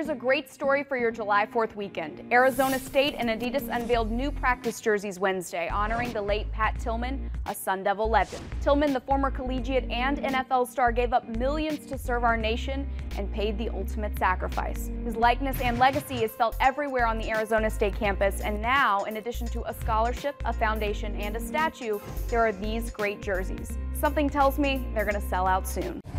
here's a great story for your July 4th weekend. Arizona State and Adidas unveiled new practice jerseys Wednesday, honoring the late Pat Tillman, a Sun Devil legend. Tillman, the former collegiate and NFL star, gave up millions to serve our nation and paid the ultimate sacrifice. His likeness and legacy is felt everywhere on the Arizona State campus, and now, in addition to a scholarship, a foundation, and a statue, there are these great jerseys. Something tells me they're going to sell out soon.